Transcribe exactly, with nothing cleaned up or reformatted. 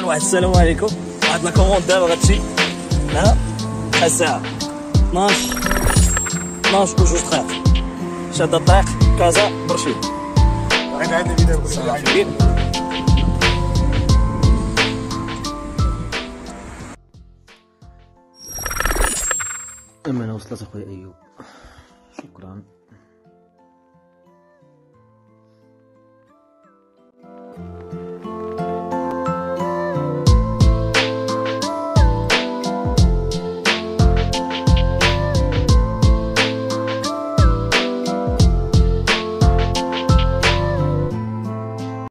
طبعا واحد السلام عليكم. واحد لا كوموند دابا غتمشي ها الساعة اثناش اثناش و جوج دقائق. شادة الطريق كازا برشيد. عندنا عندنا فيديو أمانة وصلت أخويا أيوب، شكرا.